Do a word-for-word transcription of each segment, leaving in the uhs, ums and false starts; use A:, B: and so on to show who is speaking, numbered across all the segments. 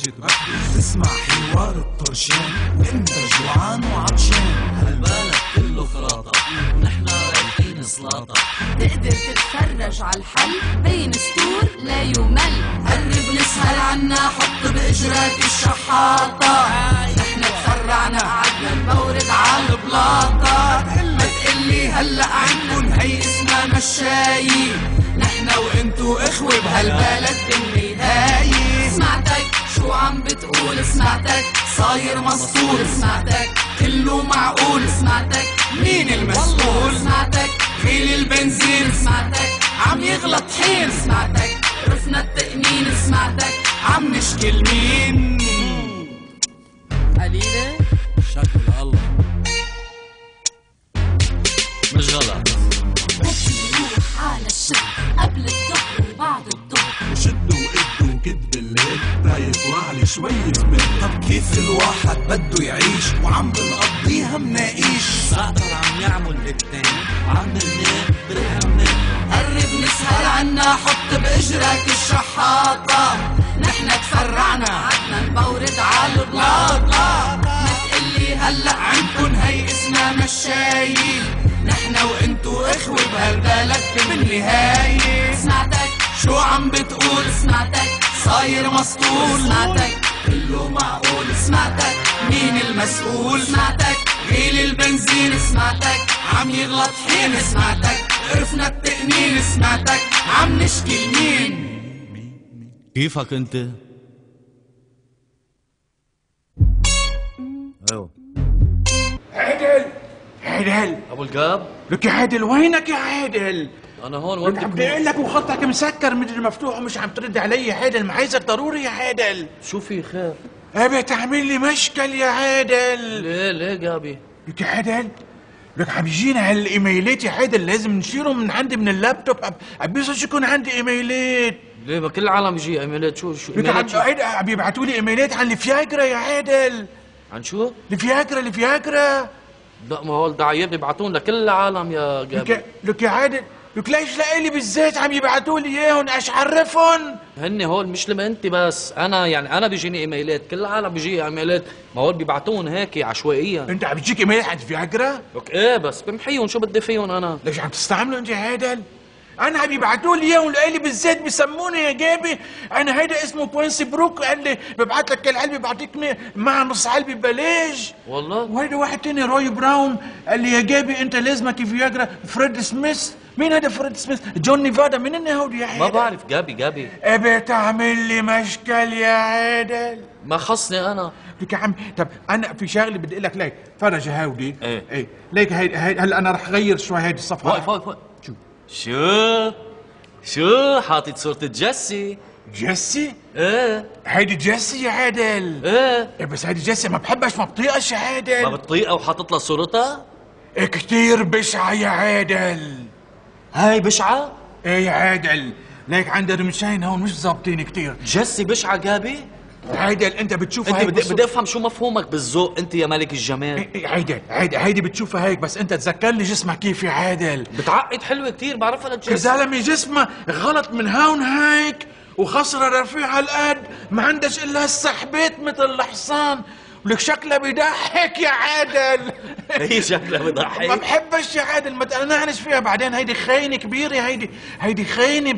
A: بلشت بدك تسمع حوار الطرشان وانت جوعان وعطشان، هالبلد كله خلاطة ونحن رايحين سلاطة.
B: تقدر تتفرج عالحل بين سطور لا يمل. قرب نسهل عنا حط باجراك الشحاطة. نحن تفرعنا قعدنا نبورد عالبلاطة. ما تقلي هلأ عندكن هي اسمها مشاي. نحن وانتو اخوة بهالبلد بالنهاية. سمعتك شو عم بتقول، سمعتك صاير مسطول، سمعتك كله معقول، سمعتك مين المسؤول، سمعتك غيل البنزين، سمعتك عم يغلط حين، سمعتك رفنا التأمين، سمعتك عم نشكل مين. قليلة
A: شكل الله مش غلط.
B: روح على الشهر قبل الظهر وبعد الظهر،
A: وشدوا وقدوا وكد بالليل تا يطلع لي شوي جمال. طب كيف الواحد بده يعيش وعم بنقضيها مناقيش؟ ساطر عم يعمل التاني وعم بننام بالحمام.
B: قرب نسهل عنا حط باجرك الشحاطة. نحن تفرعنا عدنا نبورد عالبلاطة. ما تقلي هلأ عندكن هي اسمها مشاي. نحن وانتو اخوة بهالبلد بالنهاية. سمعتك شو عم بتقول، سمعتك صاير مسطول، سمعتك كله معقول، سمعتك مين المسؤول، سمعتك غيل البنزين، سمعتك عم يغلط حين، سمعتك عرفنا التأمين، سمعتك عم نشكي لمين.
C: كيفك انت؟ ايوه
D: عادل عادل
C: ابو القاب،
D: لك يا عادل وينك يا عادل؟
C: انا هون وين
D: عم بدي اقول لك وخطك مسكر مدري مفتوح ومش عم ترد علي يا عادل، معايزك ضروري يا عادل.
C: شو في خير؟
D: ابي تعمل لي مشكل يا عادل.
C: ليه ليه قابي؟
D: لك يا عادل لك عم يجينا هالايميلات يا عادل، لازم نشيلهم من عندي من اللابتوب. عم بيصير يكون عندي ايميلات.
C: ليه ما كل العالم يجي ايميلات؟ شو شو
D: لك عم عم يبعثوا لي ايميلات عن الفياجرا يا عادل.
C: عن شو؟
D: الفياجرا الفياجرا
C: لا ما هو الدعايات بيبعتون لكل العالم يا قابي.
D: لك لك يا عادل لك ليش لإلي بالذات عم يبعثوا لي اياهم؟ ايش عرفهم؟
C: هن هول مش لما انت بس، انا يعني انا بيجيني ايميلات، كل العالم بيجي ايميلات، ما هول بيبعتون هيك عشوائيا.
D: انت عم بيجيك ايميل عن فياجرا؟
C: لك ايه بس بمحيهم، شو بدي فيهم انا؟
D: ليش عم تستعملوا انت يا عادل؟ انا عم يبعثوا لي اياهم لإلي بالذات، بسموني يا جابي انا هيدا اسمه بوينسي بروك، قال لي ببعث لك العلبه بعطيك مع نص علبه ببلاش.
C: والله
D: وهيدا واحد تاني روي براون قال لي يا جابي انت لازمك فياجرا. فريد سميث، مين هذا فريد سميث؟ جون نيفادا، منين هودي يا عادل؟
C: ما بعرف قابي قابي.
D: ابي تعمل لي مشكل يا عادل.
C: ما خصني انا.
D: لك يا عم طب انا في شغله بدي اقول لك. ليك فرج هودي
C: ايه
D: ايه ليك هي هلا انا رح اغير شوي هيدي الصفحه.
C: واقف واقف واقف. شو شو شو حاطط صورة جيسي؟
D: جيسي؟
C: ايه
D: هيدي جيسي يا عادل.
C: ايه
D: ايه بس هيدي جيسي ما بحبش، ما بطيقش يا عادل.
C: ما بتطيقها وحاطط لها صورتها؟
D: إيه كتير بشعة يا عادل.
C: هاي بشعة؟
D: ايه يا عادل ليك عندها رمشين هون مش ظابطين كتير.
C: جيسي بشعة قابي؟
D: عادل انت بتشوفها
C: انت
D: هيك
C: بدي بدي افهم شو مفهومك بالذوق انت يا ملك الجمال.
D: إيه إيه عادل عادل هيدي بتشوفها هيك بس انت تذكر لي جسمك كيف يا عادل.
C: بتعقد حلوة كتير بعرفها
D: يا
C: لجيسي.
D: زلمه جسمها غلط من هون هيك وخصرة رفيعة هالقد، ما عندش الا السحبات مثل الحصان، ولك شكلها بيضحك يا عادل.
C: هي شكلها بضحك.
D: ما بحبش يا عادل، ما تقنعنش فيها بعدين. هيدي خاينة كبيرة، هيدي هيدي خاينة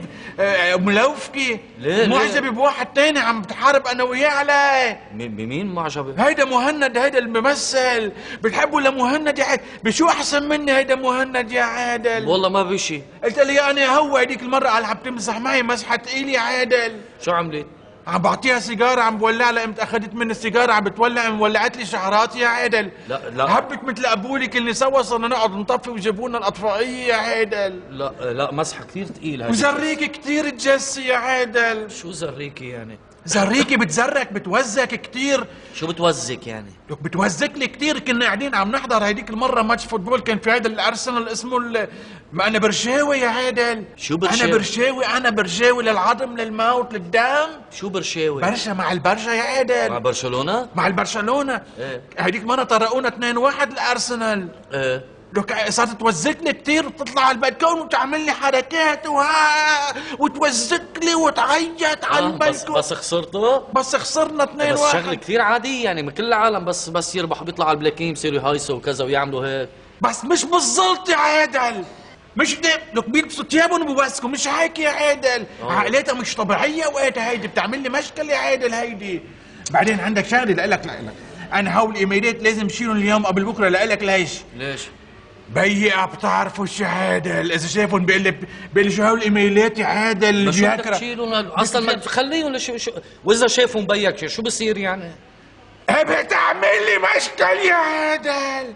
D: ملوفكة.
C: ليه
D: معجبة بواحد تاني عم بتحارب انا وياه عليه.
C: بمين معجبة؟
D: هيدا مهند، هيدا الممثل بتحبه لمهند يا عادل. بشو احسن مني هيدا مهند يا عادل؟
C: والله ما بشي.
D: قلت لي انا هو هديك المرة قال عم تمزح معي مسحة تقيل يا عادل.
C: شو عملت؟
D: عم بعطيها سيجاره عم بولع لها، قمت اخذت من السيجاره عم بتولع، مولعت لي شعراتي يا عادل.
C: لا لا
D: هبت مثل ابولي كلنا سوا صرنا نقعد نطفي وجابوا لنا الاطفائيه يا عادل.
C: لا لا مسحه كثير ثقيل هذه.
D: وزريكي كثير تجسي يا عادل.
C: شو زريكي يعني؟
D: زريكي بتزرك بتوزك كثير.
C: شو بتوزك يعني؟
D: لك بتوزك لي كثير. كنا قاعدين عم نحضر هيديك المره ماتش فوتبول، كان في هيدا الارسنال اسمه ال... ما انا برشاوي يا عادل.
C: شو برشاوي؟
D: انا برشاوي انا برشاوي للعظم للموت للدم.
C: شو برشاوي؟
D: برشا مع البرشا يا عادل.
C: مع برشلونه؟
D: مع البرشلونه.
C: ايه
D: هديك مره طرقونا اثنين واحد الارسنال.
C: ايه
D: لك صارت توزك لي كثير وتطلع على البلكون وتعمل لي حركات وها وتوزك لي وتعيط على
C: آه بس
D: البلكون.
C: بس خسرته.
D: بس خسرنا اثنين
C: بس
D: واحد.
C: شغله كثير عاديه يعني، ما كل العالم بس بس يربحوا بيطلعوا على البلاكين بصيروا يهايصوا وكذا ويعملوا هيك.
D: بس مش بالضبط يا عادل، مش ده لك بيلبسوا ثيابهم وبوسكوا، مش هيك يا عادل. عقليتها مش طبيعيه وقتها، هيدي بتعمل لي مشكله يا عادل هيدي. بعدين عندك شغله لإلك لإلك، انا هول الايميلات لازم شيلهم اليوم قبل بكره لإلك. ليش؟
C: ليش؟
D: بيقى بتعرفوا شو عادل، اذا شافهم بيقول لي بيقول لي شو هول الايميلات يا عادل
C: بس شو بدك
D: بيكره.
C: تشيلهم اصلا؟ ما تخليهم لشو شو، واذا شافهم بيك شو بصير يعني؟
D: بتعمل لي مشكل يا عادل.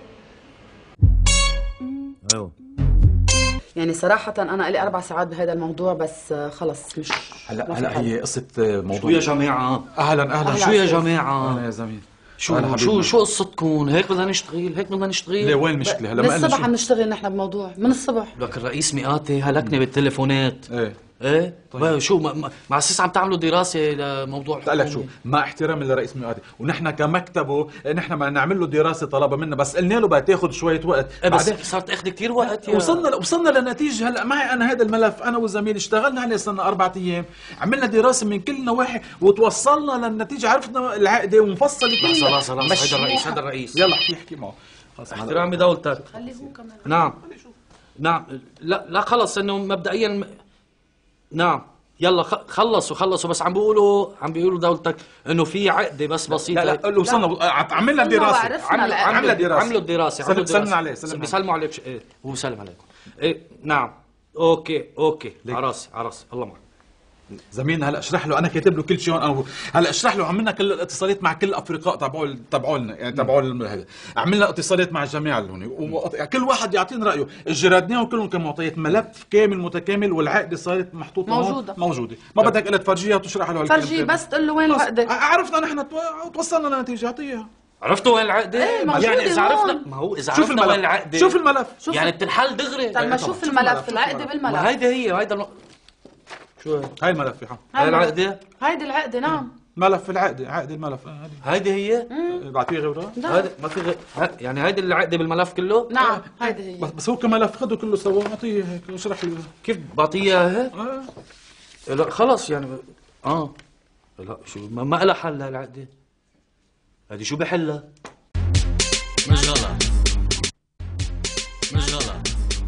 C: ايوه
B: يعني صراحة أنا لي أربع ساعات بهذا الموضوع، بس خلص مش
E: هلا هلا هي قصة موضوع.
C: شو يا جماعة؟
E: اهلا اهلا.
C: شو يا جماعة؟
E: اهلا يا زميل.
C: شو شو شو قصتكم؟ هيك بدنا نشتغل، هيك بدنا نشتغل.
E: ليه وين المشكلة؟ هلا
B: من
E: ما قلنا
B: الصبح
E: شو.
B: عم نشتغل نحن بموضوع من الصبح.
C: لك الرئيس مئاتي هلكني بالتليفونات.
E: ايه
C: ايه طيب. شو ما- ما- مع اساس عم تعملوا دراسة لموضوع
E: قلت لك شو، مع احترامي للرئيس مئاتي ونحن كمكتبه نحن ما نعمل له دراسة طلبها منا، بس قلنا له بدها تاخذ شوية وقت.
C: إيه بس
E: بعدين
C: صارت تاخذ كثير وقت يا
E: وصلنا وصلنا لنتيجة. هلا معي انا هذا الملف، انا والزميل اشتغلنا عليه صرنا اربع ايام، عملنا دراسة من كل نواحي وتوصلنا للنتيجة، عرفنا العقدة ومفصلة
C: لحظة
E: كلها.
C: لحظة لحظة، هذا الرئيس هذا الرئيس.
E: يلا احكي احكي معه. خلص
C: احترامي دولتك.
B: خليه هو كمان.
C: نعم نعم. لا لا خلص انه مبدئيا م- نعم يلا خ- خلصوا خلصوا، بس عم بيقولوا عم بيقولوا دولتك انه في عقده بس بسيطه.
E: لا لا وصلنا عملنا
B: وصلنا
E: دراسة.
B: وعرفنا
C: عملوا
B: العقدة.
C: عملوا
E: دراسة.
C: عملوا الدراسه
E: سلم-
C: عملوا الدراسة.
E: سلمنا عليه، سلمنا
C: بيسلموا عليك. ايه هو بيسلم عليكم. ايه نعم اوكي اوكي على راسي على راسي الله معك.
E: زميلنا هلا اشرح له، انا كاتب له كل شيء هون. انا هلا اشرح له عملنا كل الاتصالات مع كل الافرقاء تبعوا تبعوا لنا، يعني تبعوا هذا، عملنا اتصالات مع الجميع اللي هون، وكل واحد يعطينا رايه، جردناهم كلهم كمعطيات، ملف كامل متكامل، والعقده صارت محطوطه
B: موجودة.
E: هون موجوده. ما بدك الا تفرجيها وتشرح له هالكلام.
B: فرجيه بس تقول له وين العقدة.
E: عرفنا نحن تو- توصلنا لنتيجه، اعطيها.
C: عرفتوا وين العقده؟
B: إيه، موجودة
C: يعني اذا
B: هون.
C: عرفنا، ما هو اذا
E: شوف
C: عرفنا وين
E: الملف،
C: العقده
E: شوف الملف.
B: شوف
C: يعني بتنحل دغري.
B: طيب ما
E: طبعاً.
B: شوف
E: شوف
B: الملف،
E: الملف، شوف
B: العقدة
E: الملف.
B: بالملف.
C: ما هيدي هي هيدا الم- شو هي؟
E: هاي الملف يا حم.
C: هاي العقده؟
B: هيدي العقدة. نعم
E: ملف العقده، عقد الملف. آه، هذه
C: هيدي هي؟
E: بعطيه غيرها.
B: نعم
C: هيدي ما في غير ه- يعني هيدي العقده بالملف كله؟
B: نعم هيدي هي.
E: بس بس هو كملف خده كله سوا، اعطيه هيك واشرح له.
C: كيف بعطيها هيك؟
E: آه.
C: لا خلص يعني اه لا شو ما, ما لها حل هالعقده. هذه شو بحلها؟ مش غلط مش غلط.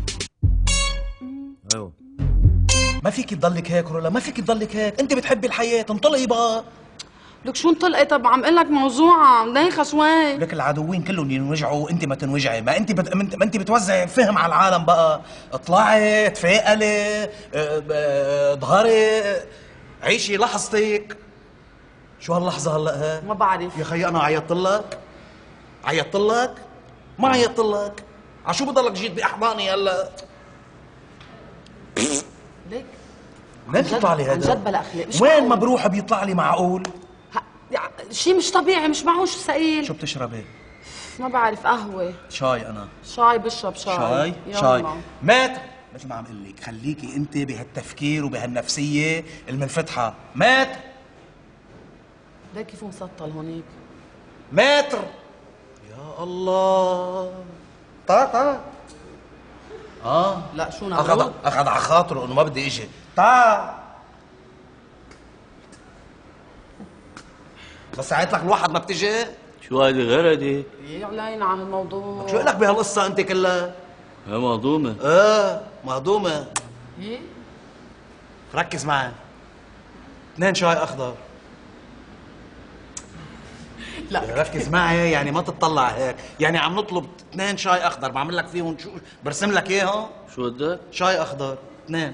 C: ايوه
F: ما فيك تضلك هيك رولا، ما فيك تضلك هيك، انت بتحبي الحياه، انطلقي بقى.
B: لك شو انطلقي؟ طب عم اقول لك موضوعة دايخة شوي.
F: لك العدوين كلهم ينوجعوا وانت ما تنوجعي، ما انت بت... ما انت بتوزعي فهم على العالم بقى. اطلعي، تفائلي، اه، اه، اظهري، عيشي لحظتك. شو هاللحظه هلا ها؟
B: ما بعرف.
F: يا خيي انا عيطت لك؟ عيطت لك؟ ما عيطت لك؟ عشو بضلك جيت باحضاني هلا؟
B: ليك
F: وين بيطلع لي
B: عن
F: هذا؟
B: جد بلا اخلاق. مش
F: وين
B: معقول.
F: ما بروح بيطلع لي معقول؟
B: شيء مش طبيعي، مش معقول. شو ثقيل؟
F: شو بتشربي؟
B: ما بعرف. قهوة.
F: شاي انا.
B: شاي بشرب شاي.
F: شاي
B: يلا.
F: شاي مات. مثل ما عم اقول لك، خليكي انت بهالتفكير وبهالنفسيه المنفتحه. مات
B: ليك كيف مسطل هونيك.
F: متر. يا الله. طا طا اه
B: لا شو
F: اخذ
B: نعمل؟
F: اخذ على خاطره انه ما بدي اجي. طا بس ساعت لك الواحد ما بتجي.
C: شو هيدي غير هيدي؟
B: يا علينا على الموضوع.
F: شو لك بهالقصه انت كلها؟
C: هي مهضومه.
F: اه مهضومه.
B: إيه؟
F: ركز معي. اثنين شاي اخضر.
B: لا
F: ركز معي، يعني ما تطلع هيك، يعني عم نطلب اثنين شاي اخضر، بعمل لك فيهم شو، برسم لك اياهم.
C: شو بدك؟
F: شاي اخضر اثنين.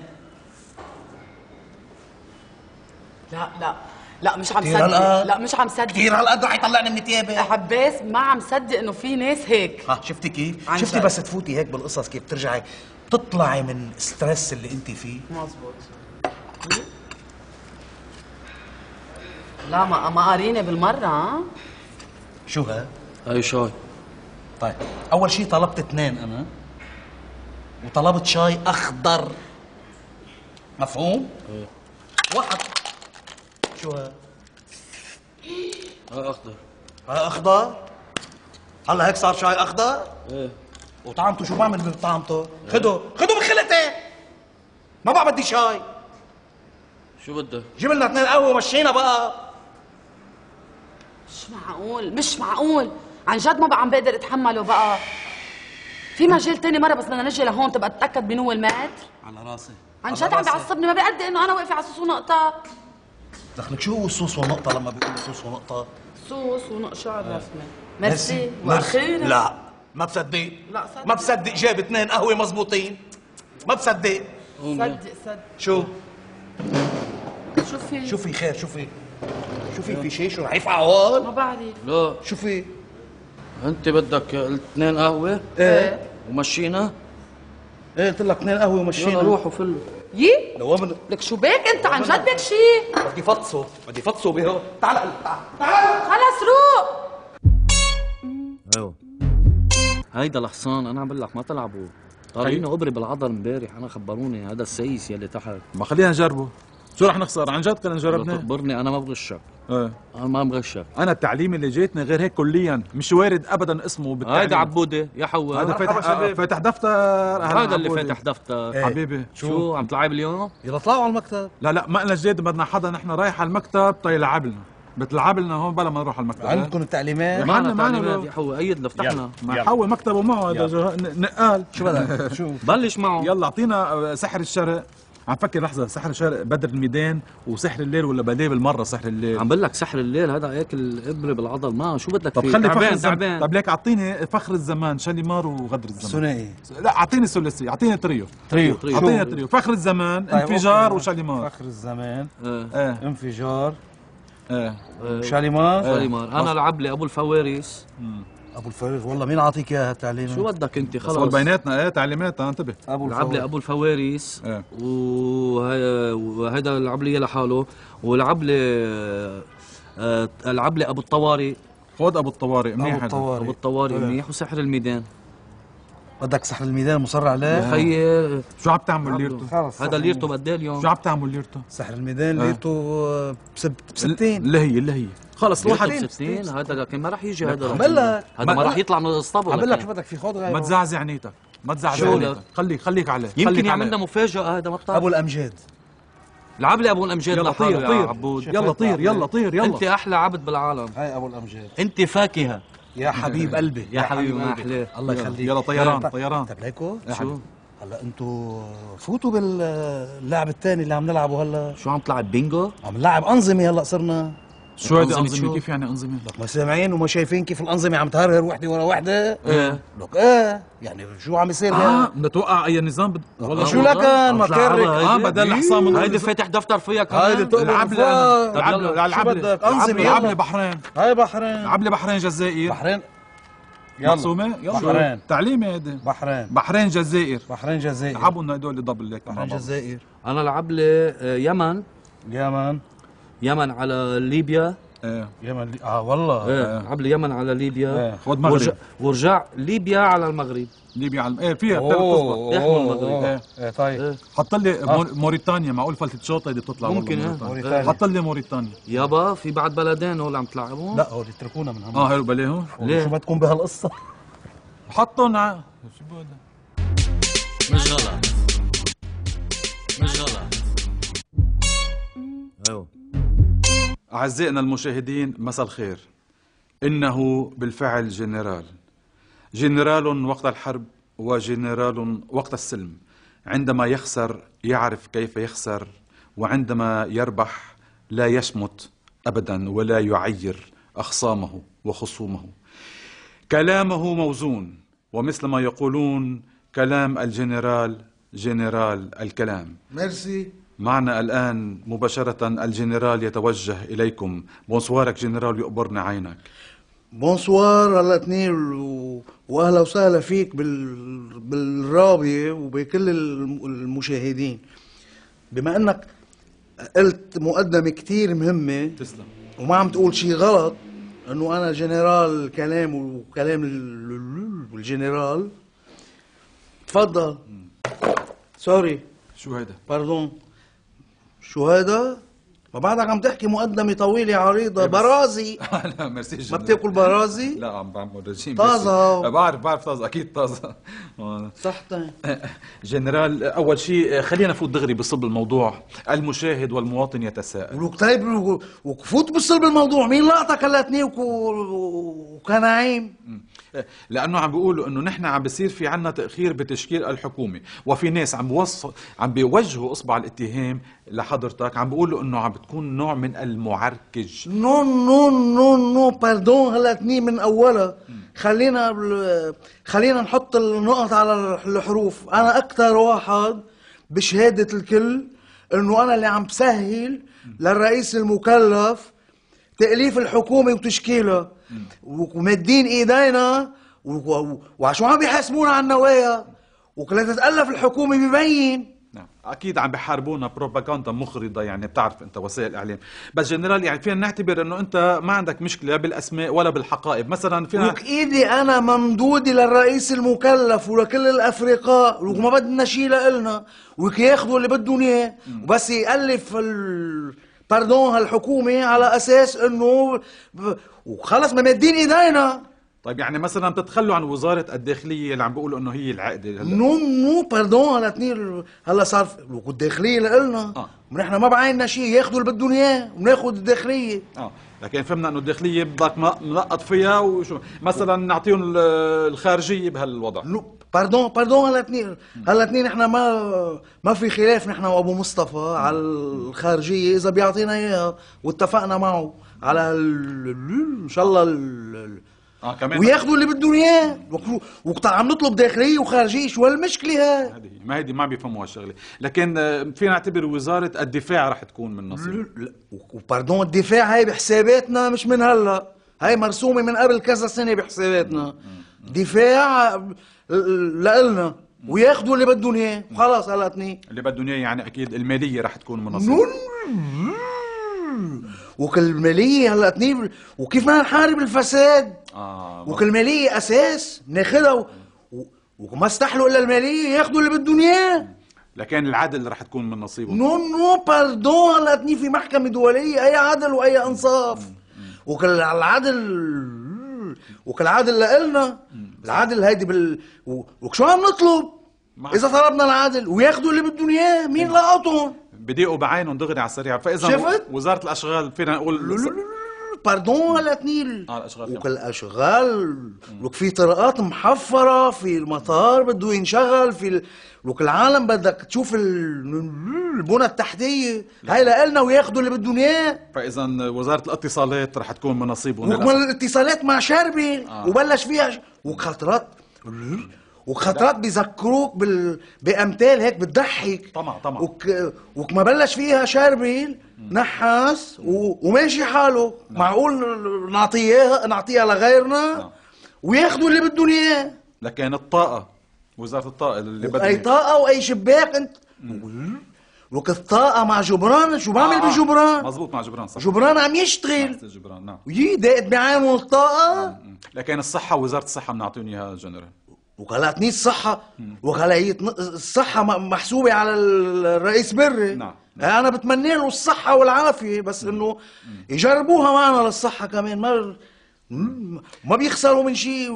B: لا لا لا مش عم
F: كتير
B: صدق.
F: هالقد؟
B: لا مش عم صدق.
F: كثير هالقد رح يطلعني من التيابه.
B: عباس ما عم صدق انه في ناس هيك.
F: ها شفتي كيف؟
B: عن
F: شفتي
B: جد.
F: بس تفوتي هيك بالقصص كيف ترجعي تطلعي من الستريس اللي انت فيه.
B: مزبوط. لا ما ما قاريني بالمرة. ها
F: شو ها؟
C: هاي شاي.
F: طيب اول شيء طلبت اثنين انا، وطلبت شاي اخضر. مفهوم؟
C: ايه
F: واحد. شو ها؟
C: هاي اخضر.
F: هاي اخضر. هلا هيك صار شاي اخضر.
C: ايه
F: وطعمته شو بعمل بطعمته؟ خده خده بخلتي. ما بقى بدي شاي.
C: شو بدك؟
F: جيب لنا اثنين قهوه ومشينا بقى.
B: مش معقول مش معقول عن جد ما بقى عم بقدر اتحمله بقى. في مجال تاني مرة بس بدنا نجي لهون تبقى تتأكد مين هو المات.
F: على راسي.
B: عن جد عم بيعصبني ما بيأدي انه انا واقفة على صوص ونقطة.
F: دخلك شو هو الصوص ونقطة لما بيقولوا صوص ونقطة؟
B: صوص ونقشة رسمة. ميرسي
F: ميرسي.
B: واخيرا.
F: لا ما بصدق.
B: لا صدق.
F: ما بصدق جاب اثنين قهوة مزبوطين. ما بصدق.
B: صدق صدق.
F: شو؟
B: شو في؟
F: شو في خير؟ شو في؟ شو في في شيء؟ شو رح يفقع عوال؟
B: ما بعرف.
C: لا
F: شو في؟
C: انت بدك اثنين قهوه
F: ايه
C: ومشينا.
F: ايه قلت لك اثنين قهوة ومشينا.
C: يلا روحوا فلوا.
B: يي
F: لو من
B: لك شو بك انت عن جد بك شي؟
F: بدي فطسه بدي فطسه بهو. تعال تعال تعال.
B: خلص روح.
C: ايوه هيدا الحصان انا عم بقول لك ما تلعبوا. طالعين ابري بالعضل امبارح انا خبروني هذا السيس يلي تحت.
E: ما خلينا نجربه. شو رح نخسر عن جد كنا
C: لا
E: جربناه.
C: تخبرني انا ما بغشك.
E: ايه
C: انا ما بغشك.
E: انا التعليم اللي جيتني غير هيك كليا، مش وارد ابدا اسمه بالتعليم.
C: هيدا عبوده يا حوا.
E: هذا فاتح آه، فاتح دفتر.
C: هذا اللي فاتح دفتر.
E: حبيبي
C: شو عم تلعب اليوم؟
F: يلا طلعوا على المكتب.
E: لا لا ما قلنا جديد، بدنا حدا نحن رايح على المكتب تيلعب لنا، بتلعب لنا هون بلا ما نروح على المكتب.
F: عندكم التعليمات؟
C: معنا
E: معنا
C: تعليمات
E: لو-
C: يا حوا. ايد اللي فتحنا.
E: ما حول مكتبه معه هذا جه- ن- نقال.
F: شو بدك؟ شو؟
C: بلش معه.
E: يلا اعطينا آه، سحر الشرق. عم فكر لحظه، سحر الشرق بدر الميدان وسحر الليل، ولا بديه بالمره سحر الليل؟
C: عم بقول لك سحر الليل هذا هيك الابره بالعضل ما شو بدك
E: طب
C: فيه؟
E: خلي فخر
C: تعبان
E: الزمان.
C: تعبان.
E: طب ليك اعطيني فخر الزمان شاليمار وغدر الزمان.
F: ثنائي.
E: لا اعطيني ثلاثي، اعطيني تريو.
F: تريو.
C: تريو.
E: اعطيني تريو. فخر الزمان،
F: طيب،
E: انفجار
F: أوكي.
E: وشاليمار.
F: فخر الزمان.
C: ايه
E: ايه
F: انفجار.
E: ايه
F: شاليمار.
C: شاليمار. انا لعب لي ابو الفواريس.
F: ابو الفريق والله مين عاطيك اياها التعليم؟
C: شو بدك انت
E: بس
C: خلص.
E: بيناتنا ايه تعليمات انتبه.
F: ابو
C: لعب لي
F: الفريق.
C: ابو الفواريس.
E: ايه.
C: وهي- وهيدا لعب لي لحاله. ولعب لي آه، لعب لي ابو الطوارئ.
E: خذ ابو الطوارئ منيح
F: ابو
E: هذا.
F: الطوارئ.
C: ابو الطوارئ
F: إيه.
C: منيح. وسحر الميدان.
F: بدك سحر الميدان مصر عليه؟
C: خيي
E: شو عم تعمل ليرته؟
F: خلص
C: هذا ليرته قد ايه اليوم؟
E: شو عم تعمل ليرته؟
F: سحر الميدان ليرته بست- بستين.
E: اللي هي اللي هي خلص
C: ليرته
E: الواحد
C: بستين. هذا لكن ما راح يجي هذا.
F: عم بقول لك.
C: هذا ما
F: ما-
C: راح يطلع من الاسطبل.
F: عم بقول لك
C: لكن.
F: شو بدك في خذ غيره.
E: ما تزعزع نيتك، ما تزعزع
C: شو
E: نيتك،
C: لك؟
E: خليك خليك عليه.
C: يمكن
E: خليك
C: يعملنا
E: عليه.
C: مفاجأة هذا ما بتعرف.
F: ابو الامجاد.
C: لعب لي ابو الامجاد
E: يلا
C: لحاله
E: طير
C: يا
E: طير
C: عبود.
E: يلا طير يلا طير يلا.
C: انت احلى عبد بالعالم.
F: هاي ابو الامجاد.
C: انت فاكهة.
F: يا حبيب قلبي.
C: يا حبيبي ما
F: قلبي.
C: أحلاه.
F: الله
E: يلا.
F: يخليك.
E: يلا طيران،
F: طيب-
E: طيران.
F: طيب ليكو
C: شو
F: هلا انتوا فوتوا باللعب الثاني اللي عم نلعبه هلا.
C: شو عم تلعب بينجو؟
F: عم نلعب انظمه هلا صرنا.
E: شو هيدي
C: أنظمة
E: انظمه؟
C: شو؟
E: كيف يعني انظمه؟
F: ما سامعين وما شايفين كيف الانظمه عم تهرهر وحده ورا وحده؟
C: ايه.
F: لك ايه يعني شو عم يصير
E: اه
F: هيك؟
E: بدنا توقع اي نظام بد...
F: والله
C: آه،
F: شو
C: والله.
F: لكن ما
C: عم تلعبها
F: كرك.
C: هيدي؟
E: اه بدل الحصان من
C: هيدي فاتح دفتر فيها كمان.
F: هيدي بتقبل
E: العب لي
F: الفار.
E: انا العب
C: طب
E: لي
C: يلا.
E: العب
F: شو
E: لي
F: بدك؟ أنظمة،
E: العب
F: يلا.
E: لي بحرين،
F: هاي بحرين.
E: العب لي بحرين جزائر.
F: بحرين. يلا.
E: مقسومه يلا.
F: بحرين.
E: تعليمي هيدي.
F: بحرين.
E: بحرين جزائر.
F: بحرين جزائر.
E: العبوا لنا هدول دبل ليك مع
F: بحرين
E: بعض.
F: جزائر.
C: انا لعب لي آه، يمن.
F: يمن.
C: يمن على ليبيا.
E: ايه
F: يمن لي... اه والله.
C: ايه. لعب لي يمن على ليبيا.
F: إيه.
E: خذ مغرب.
C: ورجع, ورجع ليبيا على المغرب.
E: ليبيا على ايه فيها بتعرف
F: اوه
E: تزبط.
C: يحمل
F: اوه
C: المغرب.
F: اوه.
E: إيه.
F: ايه طيب.
C: إيه.
E: حط لي مور- موريتانيا، معقول فلتة شوطه هيدي بتطلع والله
C: ممكن، إيه.
E: موريتانيا.
F: موريتانيا.
E: حط لي موريتانيا.
C: يابا في بعد بلدين هول عم تلعبهم.
F: لا هول يتركونا من هم.
E: اه هلو بلاهم.
C: ليه؟
F: شو بدكم بهالقصه؟
E: حطهم ع- شو بقول؟
C: مش غلط. مش غلط. ايوه.
E: أعزائنا المشاهدين مساء الخير. إنه بالفعل جنرال، جنرال وقت الحرب وجنرال وقت السلم. عندما يخسر يعرف كيف يخسر، وعندما يربح لا يشمت أبدا ولا يعير أخصامه وخصومه. كلامه موزون، ومثل ما يقولون كلام الجنرال جنرال الكلام.
F: ميرسي.
E: معنا الآن مباشرة الجنرال يتوجه إليكم. بونسوارك جنرال، يقبرنا عينك.
G: بونسوار هلا اثنين و... واهلا وسهلا فيك بال... بالرابية وبكل الم- المشاهدين. بما انك قلت مقدمة كتير مهمة
E: تسلم.
G: وما عم تقول شي غلط، انه انا جنرال كلام وكلام ال- الجنرال. تفضل. سوري
E: شو هيدا؟
G: باردون. شو هذا؟ ما بعدك عم تحكي مقدمة طويلة عريضة. برازي.
E: لا ميرسي
G: ما
E: جنرال.
G: بتاكل برازي؟
E: لا عم بعمل رجيم.
G: طازة.
E: ميرسي. بعرف بعرف طازة أكيد طازة.
G: صحتين.
E: جنرال، أول شيء خلينا نفوت دغري بصلب الموضوع. المشاهد والمواطن يتساءل.
G: ولك طيب وفوت بصلب الموضوع، مين لقطك هالاتنين وكنعيم؟
E: لانه عم بيقولوا انه نحن عم بيصير في عنا تاخير بتشكيل الحكومه، وفي ناس عم بوصل عم بيوجهوا اصبع الاتهام لحضرتك، عم بيقولوا انه عم بتكون نوع من المعركج.
G: نو نو نو نو باردون، هالاتنين من اولها. خلينا بل... خلينا نحط النقط على الحروف. انا اكثر واحد بشهاده الكل انه انا اللي عم بسهل للرئيس المكلف تأليف الحكومة وتشكيلها، ومادين ايدينا وعشو عم بيحاسبونا على النوايا، وكلا تتألف الحكومة ببين.
E: نعم اكيد عم بحاربونا بروباغندا مغرضه، يعني بتعرف انت وسائل الاعلام. بس جنرال يعني فينا نعتبر انه انت ما عندك مشكله بالاسماء ولا بالحقائب. مثلا فينا
G: لك ايدي انا ممدوده للرئيس المكلف ولكل الافرقاء، وما بدنا شيء لإلنا، وياخذوا اللي بدهم اياه، وبس يألف ال... باردون هالحكومة على أساس إنه وخلص ممدين إيدينا.
E: طيب يعني مثلا بتتخلوا عن وزارة الداخلية اللي عم بيقولوا إنه هي العقدة هلا؟
G: نو نو باردون، هلا اثنين هلا صار الداخلية لإلنا. اه ونحن ما بعيننا شيء، ياخذوا اللي بدهم إياه وناخذ الداخلية.
E: اه لكن فهمنا إنه الداخلية بدك منقط فيها، وشو مثلا نعطيهم الخارجية بهالوضع.
G: نو باردون باردون هلا اثنين هلا اثنين احنا ما ما في خلاف نحن وابو مصطفى على الخارجيه اذا بيعطينا اياها، واتفقنا معه على ان شاء الله
E: اه كمان
G: وياخذوا اللي بدهم اياه، وقت عم نطلب داخليه وخارجيه. شو هالمشكله هاي؟
E: هذه ما هيدي ما بيفهموا هالشغله، لكن فينا نعتبر وزاره الدفاع رح تكون من نصيب.
G: وباردون الدفاع هاي بحساباتنا مش من هلا، هاي مرسومه من قبل كذا سنه بحساباتنا. دفاع لإلنا وياخذوا اللي بدهم اياه وخلاص. هلا اثنين
E: اللي بدهم اياه يعني اكيد الماليه رح تكون من نصيب.
G: وكل الماليه هلا اثنين، وكيف ما نحارب الفساد.
E: اه
G: وكل الماليه اساس ناخذها و... و... وما استحلوا الا الماليه ياخذوا اللي بدهم اياه.
E: لكن العدل رح تكون من نصيبه.
G: نو نو باردون، هلا اثنين في محكمه دوليه، اي عدل واي انصاف. وكل العدل وكل العدل لإلنا. العدل هيدي بال و... وشو عم نطلب؟ اذا طلبنا العدل وياخذوا اللي بدهم اياه، مين لقطهم؟
E: بديقوا بعينهم دغري على السريع. فاذا
G: شفت؟
E: وزاره الاشغال فينا نقول
G: باردون هلا اثنين
E: اه الاشغال
G: وكل الاشغال لك في طرقات محفره، في المطار بده ينشغل، في ال... لك العالم بدك تشوف ال... البنى التحتيه هاي لنا وياخذوا اللي بدهم اياه.
E: فاذا وزاره الاتصالات رح تكون من نصيبهم.
G: وكمان الاتصالات مع شربي آه. وبلش فيها ش... وخطرات وخطرات بيذكروك بال... بامثال هيك بتضحك.
E: طمع طمع
G: وك... وكما بلش فيها شربي نحاس و... وماشي حاله. معقول نعطيها نعطيها لغيرنا آه. وياخذوا اللي بدهم اياه.
E: لكن الطاقه وزاره الطاقه اللي بدها
G: اي طاقه واي شباك انت وك الطاقه مع جبران. شو بعمل آه. بجبران؟
E: مزبوط مع جبران صح.
G: جبران عم يشتغل
E: جبران نعم
G: ويي داقت بعينه الطاقه.
E: لكن الصحه وزاره الصحه بنعطيهم اياها جنرال.
G: وكلا تنيس الصحة وكلا هي الصحة محسوبة على الرئيس بري.
E: نعم.
G: أنا بتمنى له الصحة والعافية، بس إنه يجربوها معنا للصحة كمان. ما ما بيخسروا من شيء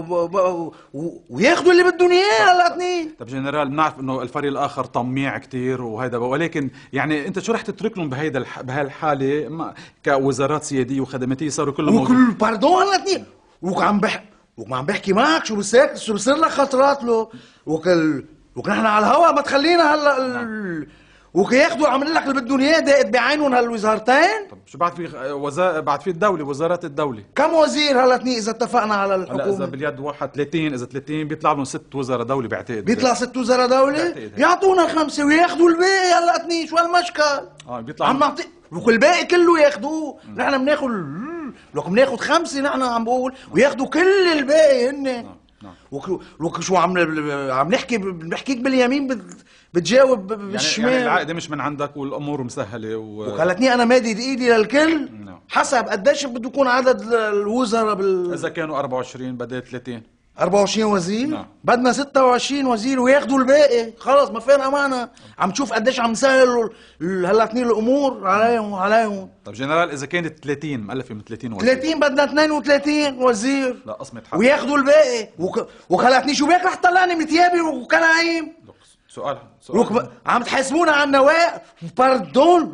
G: وياخذوا اللي بدهم اياه هلا اثنين.
E: طب جنرال بنعرف انه الفريق الاخر طميع كثير وهيدا، ولكن يعني انت شو رح تترك لهم بهيدا الح... بهالحاله كوزارات سياديه وخدماتيه صاروا كلهم
G: وكل باردون هلا اثنين وعم بح وما عم بحكي معك شو بصير شو بصير لك خطرات له وكل وكل على الهوا ما تخلينا هلا ال... وكي ياخذوا عامل لك اللي بدهم اياه داقت بعينهم هالوزارتين.
E: طب شو بعد في وزا... بعد في الدوله وزارات الدوله
G: كم وزير هلا اثنين اذا اتفقنا على الحكومه؟
E: هلا اذا باليد واحد ثلاثين، اذا ثلاثين بيطلع لهم ست وزراء دوله بعتقد.
G: بيطلع ست وزراء دوله؟ يعطونا خمسه وياخذوا الباقي هلا اثنين. شو هالمشكل؟
E: اه بيطلع
G: عم نعطي وكل الباقي كله ياخذوه. نحن بناخذ لو بناخذ خمسه نحن عم بقول وياخذوا كل الباقي هن. نعم وك شو عم عم نحكي بنحكيك باليمين بت... بتجاوب بالشمال.
E: يعني, يعني العقد مش من عندك والامور مسهله و...
G: وخلتني انا مادد ايدي للكل. نعم. حسب قديش بده يكون عدد الوزراء بال
E: اذا كانوا أربعة وعشرين بدات ثلاثين
G: أربعة وعشرين وزير؟
E: نعم.
G: بدنا ستة وعشرين وزير وياخذوا الباقي، خلص ما فين امانه، عم تشوف قديش عم نسهل هالاتنين الامور عليهم وعليهم.
E: طب جنرال اذا كانت ثلاثين مؤلفه من ثلاثين وزير
G: ثلاثين بدنا اثنين وثلاثين وزير
E: لا قسمة حق
G: وياخذوا الباقي وك... وخلتني شو بيك رح طلعني من ثيابي وكلاعيم.
E: سؤال سؤال
G: وك... عم تحاسبونا على النواق، باردون.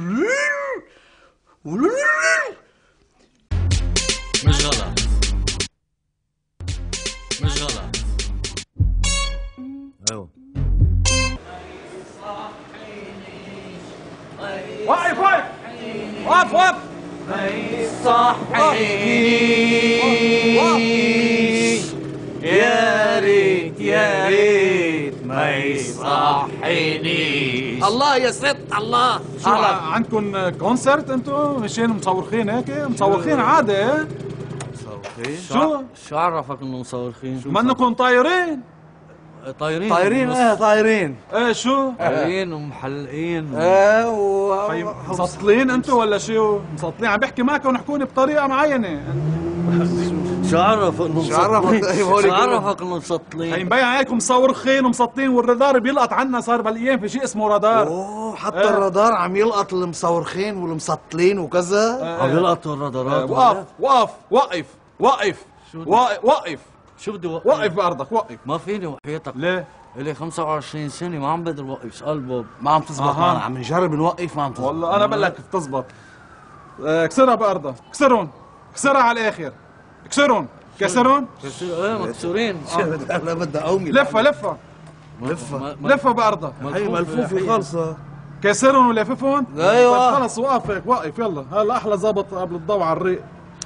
C: مش غلط مش غلط. ايوه
E: واقف واقف واقف واقف
A: صحينيش يا ريت يا ريت ما يصحينيش.
C: الله يا ست الله.
E: شو عندكم كونسرت انتو مشان مصورخين هيك مصورخين عادي ايه؟ شو
C: شو عرفك انه مصورخين؟
E: ما انكم طايرين
C: طايرين
G: طايرين ايه طايرين
E: ايه شو
C: طايرين ومحلقين
G: ايه و...
E: طيب مسطلين انتو ولا شو مسطلين عم بحكي معك ونحكوني بطريقه معينه
C: شو عرفك انه
G: شو عرفك؟
C: شو عرفك انه مسطلين؟
E: هي مبين عليكم مصورخين ومسطلين والرادار بيلقط عنا صار بالايام في شيء اسمه رادار.
G: اوه حتى
E: إيه.
G: الرادار عم يلقط المصورخين والمسطلين وكذا.
C: عم يلقطوا الرادارات.
E: وقف وقف وقف وقف وقف وقف
C: شو بدي وقف؟
E: وقف بأرضك وقف.
C: ما فيني وحياتك.
E: ليه؟
C: إلي خمسة وعشرين سنة ما عم بقدر وقف. سؤال بوب
G: ما عم تزبط
E: أها.
G: معنا، عم نجرب نوقف ما عم تزبط.
E: والله أنا بقول لك بتزبط. آه، كسرها بأرضك، كسرهم، كسرها على الآخر، كسرهم، كسرهم.
C: كسر ايه مكسورين.
G: لا بدها قومي.
E: لفها لفها
G: لفها
E: لفها بأرضك.
G: هي ملفوفة خالصة.
E: كسرهم ولففهم.
G: أيوة.
E: طيب خلص وقف هيك وقف يلا هلا أحلى ظابط قبل الضوء على الريق.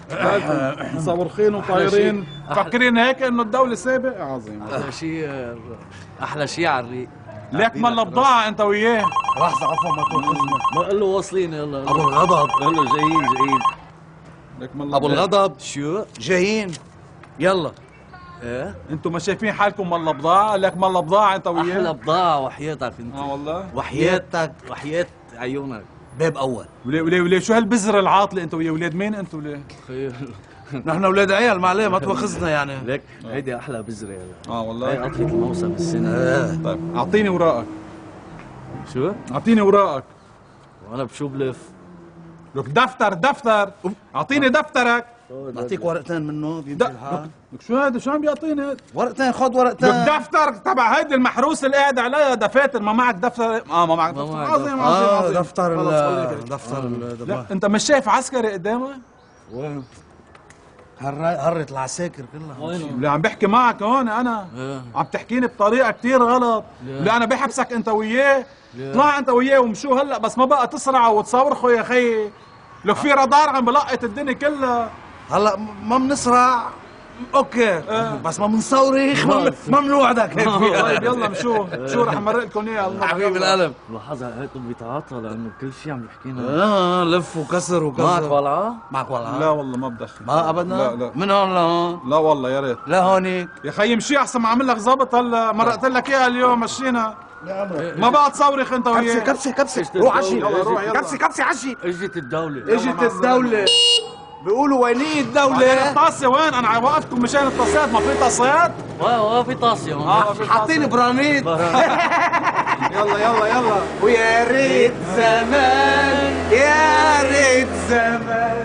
E: مصورخين وطايرين مفكرين هيك إنه الدولة سابق عظيم.
C: احلى شيء احلى شيء على الريق.
E: ليك مال بضاعة أنت وياه.
G: لحظة عفوا ما توقفنا.
C: بقول له واصلين يلا.
G: أبو الغضب.
C: قول له جايين جايين.
E: ليك مال
G: أبو الغضب
C: شو؟
G: جايين. يلا.
C: ايه
E: انتم ما شايفين حالكم مال بضاعة؟ لك مال بضاعة انت وياه؟
C: احلى بضاعة وحياتك انت.
E: اه والله
C: وحياتك وحياة عيونك.
G: باب أول.
E: وليه وليه وليه شو هالبزر العاطلة انت وياه؟ ولاد مين انتوا ليه؟
C: خير.
G: نحن أولاد عيال ما عليه ما تواخذنا يعني.
C: ليك هيدي احلى بذرة يلا.
E: اه
C: هي
E: والله.
C: قطفة الموسم السنة.
E: طيب اعطيني وراءك،
C: شو؟
E: اعطيني وراءك.
C: وانا بشو بلف؟
E: لك دفتر دفتر، اعطيني دفترك.
G: نعطيك ورقتين منه بيمشي الحال.
E: لك شو هذا؟ شو عم بيعطيني هذا؟
G: ورقتين خذ ورقتين.
E: لك دفتر تبع هيدي المحروس اللي قاعد عليها دفاتر، ما معك دفتر؟ اه ما معك
C: ما
E: دفتر.
C: معك
E: عظيم عظيم
G: اه
E: عظيم.
G: دفتر
E: خلص قولي
G: ال
E: كده.
G: دفتر ال
E: لا انت مش شايف عسكري قدامك؟
C: وين؟
G: هرة العساكر كلها.
C: وين؟
E: اللي عم بحكي معك هون انا
C: إيه.
E: عم تحكيني بطريقه كتير غلط. اللي انا بحبسك انت وياه. طلع انت وياه ومشو هلا بس ما بقى تسرعوا وتصورخوا يا خيي. لك في رادار عم بلقط الدنيا كلها.
G: هلا ما بنسرع اوكي بس ما بنصورخ ما ما بنوعدك هيك فيها.
E: طيب يلا مشو شو رح امرق لكم اياها.
G: حبيب القلب.
C: لحظة هيك بيتعاطى لأنه كل شيء عم يحكينا.
G: اه لف وكسر وكسر.
C: معك ولعة؟
G: معك ولا
E: لا والله ما بدخل.
G: ما ابدا.
E: لا لا
G: من هون لهون
E: لا والله يا ريت.
G: لهونيك.
E: يا خيي مشي احسن ما عامل لك ظابط هلا مرقت لك اياها اليوم مشينا. ما بقى تصورخ انت
G: كبسه
E: وياه.
G: كبسه كبسه روح عشي.
E: يلا روح يلا.
G: كبسه كبسه عشي.
C: اجت الدولة.
G: اجت الدولة. بيقولوا وينية الدولة.
E: الطاسه وين؟ انا وقفتكم مشان الطاسات. ما في طاسات؟
C: وا في طاسة هون.
E: اه في
G: حاطين برانيت.
E: يلا يلا يلا.
G: ويا ريت زمان يا ريت زمان.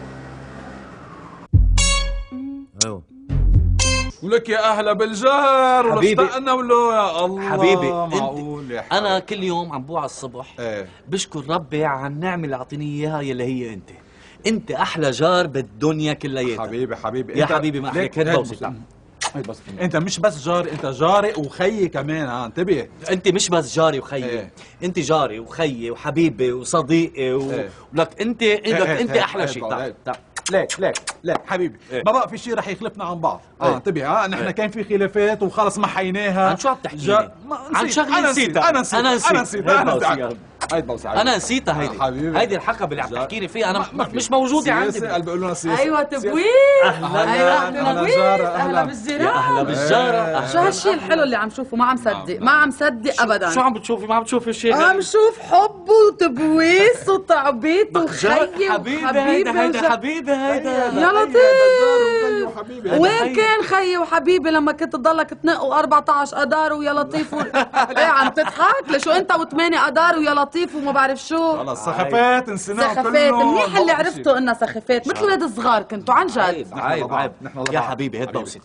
C: ايوه
E: ولك يا اهلا بالجهر
C: حبيبي.
E: ولاشتقنا ولو يا الله.
C: حبيبي
E: معقول يا
C: انت انا كل يوم عم بوعى الصبح
E: ايه
C: بشكر ربي على النعمة اللي اعطيني اياها يلي هي انت. انت احلى جار بالدنيا كلياتها.
E: حبيبي حبيبي
C: يا
E: انت-
C: حبيبي ما
E: ليك-
C: احكيك هات
E: هات
C: بوسك.
E: بوس. هات بوس. انت مش بس جاري، انت جاري وخيي كمان. ها انتبه.
C: انت مش بس جاري وخيي.
E: ايه.
C: انت جاري وخيي وحبيبي وصديقي و...
E: ايه.
C: ولك انت لك
E: ايه
C: انت
E: ايه
C: احلى
E: ايه
C: شيء.
E: ايه
C: تعال تعال.
E: ليك ليك ليك حبيبي
C: ايه.
E: ما بقى في شيء رح يخلفنا عن بعض. اه
C: ايه.
E: انتبه. ها نحن
C: ايه.
E: كان في خلافات وخلص ما حيناها.
C: عن شو عم تحكي
E: جا-
C: لي؟
E: ما-
C: عن
E: نسيت.
C: شغلة
E: انا نسيت
C: نسيتها.
E: انا نسيت
C: أنا نسيت.
E: انا نسيت
C: هيك
E: انا
C: بوسي
E: نسيت.
C: يلا.
E: هيد بوسي
C: انا نسيتها هيدي.
E: حبيبي.
C: هيدي الحقبة اللي عم
E: جا-
C: تحكيني فيها انا
E: ما- ما
C: م-
E: في.
C: مش موجودة عندي.
E: سياسة قال بيقولوا لنا سياسة.
B: ايوه تبويس.
C: اهلا
B: ايوه
E: أهلا
B: تبويس.
E: جارة،
B: اهلا
E: أهلا.
C: يا
B: بالزراعه.
C: اهلا بالجارة.
B: شو هالشيء الحلو اللي عم شوفه؟ ما عم صدق ما عم صدق ابدا.
C: شو عم بتشوفي؟ ما عم بتشوفي شيء.
B: عم شوف حب وتبويس وتعبيط وخي
C: حبيبي هيدا هيدا حبيبي هيدا.
B: يلا لطيف. وين كان خيي وحبيبي لما كنت تضلك تنقوا أربعطعش قدار ويا لطيف و... ايه عم تضحك؟ لشو انت وثمانية قدار ويا لطيف وما بعرف شو؟
E: خلص سخافات نسيناهم
B: سخافات،
E: كلهم.
B: منيح اللي عرفتوا انها سخافات مثل ولاد الصغار كنتوا عن جد.
H: عيب عيب يا حبيبي هات بوسي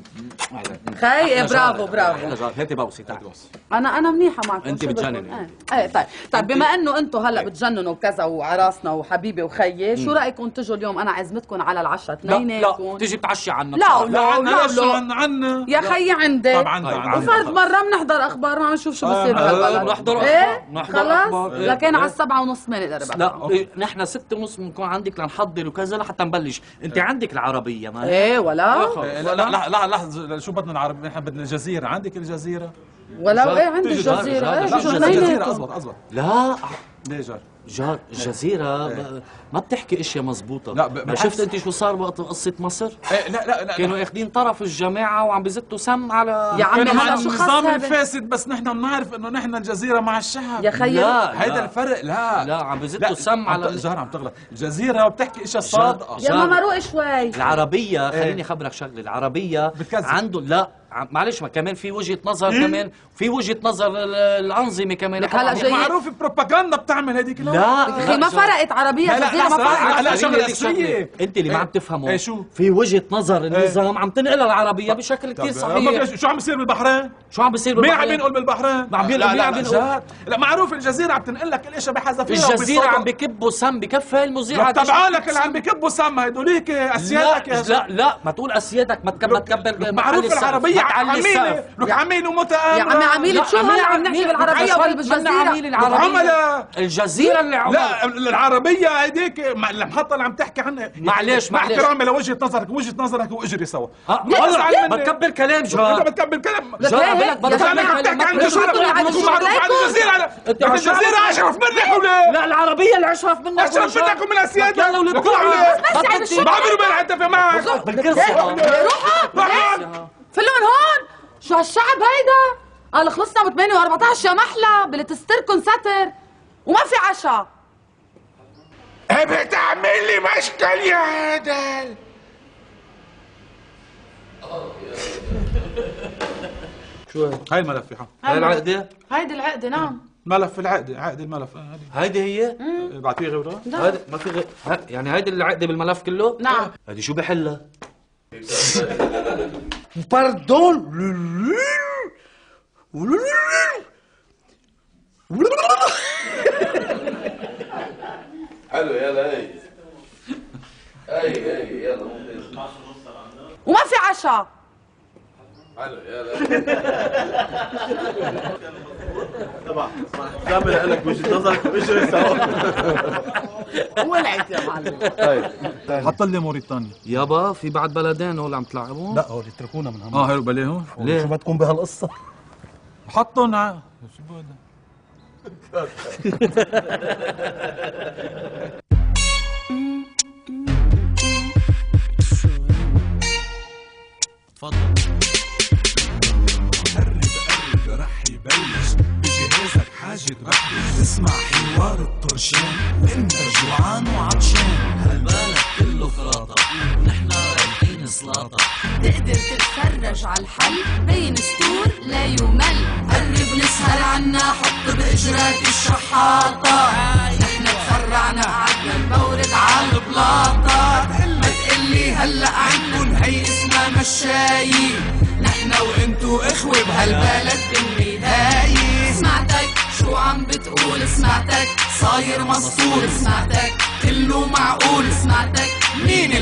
B: خي إيه برافو برافو.
H: هاتي بوسي تعال.
B: انا انا منيحه معكم.
H: انت
B: شو بدكم؟
H: بتجنني.
B: ايه ايه طيب طيب بما انه انتم هلا بتجننوا وكذا وعراسنا وحبيبي وخيي، شو رايكم تجوا اليوم انا عزمتكم على العشاء اثنيناتكم؟
H: لا تيجي بتعشي عنا.
B: لا لا لا لا
E: عنا عنا
B: يا خيي عندي.
E: طبعا عندنا.
B: وفرض مرة بنحضر اخبار ما بنشوف شو بصير بهالبلد.
H: بنحضر
B: ايه
H: نحضر
B: خلص
H: أخبار. إيه.
B: لكن على السبعة ونص ما نقدر بقى.
H: لا إيه، نحن ستة ونص بنكون عندك لنحضر وكذا لحتى نبلش. انت عندك العربية ما
B: ايه ولا
E: لا لا لا لا لحظة، شو بدنا العربي؟ نحن بدنا الجزيرة. عندك الجزيرة؟
B: ولو ايه عندي
H: جار-
B: الجزيرة.
H: جار-
B: ايه
H: جار-
B: شو
H: جار-
E: الجزيرة
B: اثنيناتكم.
E: اصبر اصبر.
H: لا
E: ليه جار؟
H: جار الجزيرة ب- ما بتحكي اشياء مزبوطة.
E: لا، ب-
H: ما
E: بالعكس.
H: شفت انت شو صار وقت قصة مصر؟
E: ايه لا لا لا
H: كانوا ياخدين طرف الجماعة وعم بزتوا سم على
B: يا عمي
E: كانوا مع
B: هلا شو خص
E: النظام
B: هذا؟
E: الفاسد، بس نحن بنعرف انه نحن الجزيرة مع الشعب.
B: يا خيي
H: لا
E: هيدا الفرق. لا
H: لا عم بزتوا
E: لا
H: السم
E: عم
H: على
E: ت- جار عم تغلط. الجزيرة بتحكي اشياء صادقة.
B: يا ماما روق شوي.
H: العربية. خليني خبرك شغله. العربية
E: بتكذب.
H: عنده لا ع- معلش ما كمان في وجهة نظر كمان في وجهة نظر ال- الأنظمة كمان.
B: لك هلا جاي-
E: معروف البروباغندا بتعمل هيديك.
H: لا
B: يا اخي ما فرقت عربية
E: لا، لا،
B: جزيرة ما
E: لا،
B: فرقت.
E: لا، شغلة
H: خليني أديك
E: أساسية.
H: شغلة. انت اللي ما
E: إيه.
H: عم تفهمه.
E: إيه شو؟
H: في وجهة نظر النظام عم تنقلها العربية بشكل كثير صحيح.
E: شو عم بيصير بالبحرين؟
H: شو عم بيصير
E: مين عم
H: بالبحرين؟
E: بينقل بالبحرين؟
H: عم بينقل-
E: لا
H: مين
E: لا
H: عم
E: لا
H: بينقل؟
E: جاد. لا معروف الجزيرة عم تنقل لك الاشياء بحذافيرها
H: الجزيرة عم بكبوا سم بكفي المذيعة.
E: تبعالك اللي عم بكبوا سم هدوليك اسيادك يا
H: لا لا ما تقول اسيادك ما تكب- ما تكبر
E: معروف العربية عميلة. لك عميل ومتآمرة.
B: يا عمي عميلة شو هلا عم نحكي بالعربية ولا بالجزيرة؟
E: عملاء
H: الجزيرة اللي عمل.
E: لا العربية هيديك المحطة اللي عم تحكي عنها.
H: معلش
E: مع
H: معلش
E: احترامي لوجهة نظرك وجهة نظرك واجري سوا.
H: ها،
E: لا
H: والله
E: تزعل مني.
H: بتكبر كلام
E: انت
H: جار.
E: بتكبر كلام.
B: لك
H: جار
B: إيه؟
H: بالك
B: يا
H: بتكبر
B: زلمة
E: انا عم
H: كلام.
E: تحكي عن
B: شو
E: الجزيرة
B: بتقول عن
E: بكون معروف عن
B: الجزيرة؟
E: الجزيرة.
H: انت
E: لك
H: عم
E: الجزيرة
H: تعرف-
E: اشرف منك ولا؟
H: لا العربية اللي اشرف منك.
E: اشرف منك ومن اسيادك.
H: يلا ولد
E: لك ولا؟
B: بس تعب الشغل.
E: بعمله بلا اتفق معك.
H: بالكرسي.
B: روحوا فلون هون. شو هالشعب هيدا؟ قال خلصنا ب ثمانية وأربعطعش يا محلى بلتستركن ستر وما في عشاء.
D: بتعمل لي مشكل يا عادل.
H: شو هي؟
E: هاي الملف يا حا.
H: هاي العقدة؟
B: هيدي العقدة نعم.
E: ملف العقد عقد الملف هذه
H: هيدي هي؟
E: بعطيه غيره.
H: هيدي ما في غير ها- يعني هيدي العقدة بالملف كله؟
B: نعم.
H: هيدي شو بحلها؟
G: باردون.
A: حلو يلا هي هي هي يلا ممتاز.
B: وما في عشاء.
A: حلو يلا
I: كمل لك وجهة نظرك واجري سوا.
B: ولعت يا معلم.
E: حط لي موريتانيا.
H: يابا في بعد بلدين هول عم تلعبون؟
F: لا هول اتركونا من هم.
E: اه هلو بليهم.
H: ليه؟
F: شو بدكم بهالقصة؟
E: حطهم ع- شو بهذا؟
H: تفضل.
A: قرب قرب رح يبلش بجهازك حاجة تركز اسمع حوار الطرشان انت جوعان وعطشان هالبلد كله خلاطة ونحنا رايحين سلاطة
B: تقدر تتفرج على الحل بين سطور لا يمل. قرب نسهر عنا حط باجرات الشحاطة. نحن تفرعنا قعدنا نبورد على البلاطة. ما تقلي هلا عندكن هي اسمها مشاي. نحن وانتو اخوة بهالبلد بالنهاية. سمعتك شو عم بتقول سمعتك صاير مسطول سمعتك كله معقول سمعتك مين